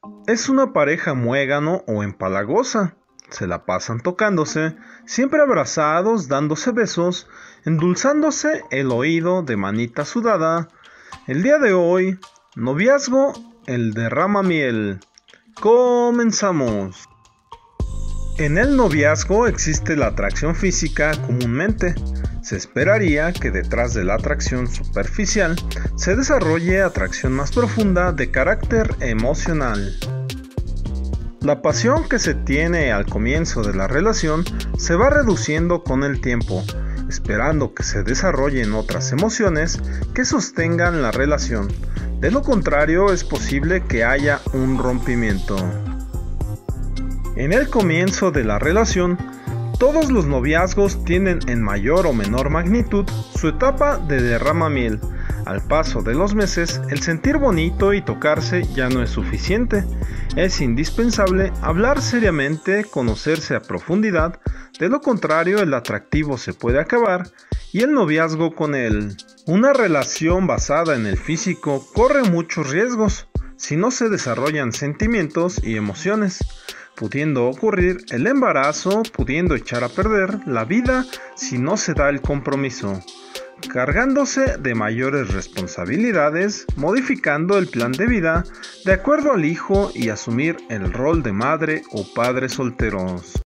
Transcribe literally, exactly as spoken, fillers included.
Es una pareja muégano o empalagosa. Se la pasan tocándose, siempre abrazados, dándose besos, endulzándose el oído de manita sudada. El día de hoy, noviazgo, el derrama miel. Comenzamos. En el noviazgo existe la atracción física comúnmente. Se esperaría que detrás de la atracción superficial se desarrolle atracción más profunda de carácter emocional. La pasión que se tiene al comienzo de la relación se va reduciendo con el tiempo, esperando que se desarrollen otras emociones que sostengan la relación. De lo contrario, es posible que haya un rompimiento. En el comienzo de la relación, todos los noviazgos tienen en mayor o menor magnitud su etapa de derrama miel. Al paso de los meses, el sentir bonito y tocarse ya no es suficiente. Es indispensable hablar seriamente, conocerse a profundidad, de lo contrario el atractivo se puede acabar y el noviazgo con él. Una relación basada en el físico corre muchos riesgos si no se desarrollan sentimientos y emociones, pudiendo ocurrir el embarazo, pudiendo echar a perder la vida si no se da el compromiso, cargándose de mayores responsabilidades, modificando el plan de vida de acuerdo al hijo y asumir el rol de madre o padre solteros.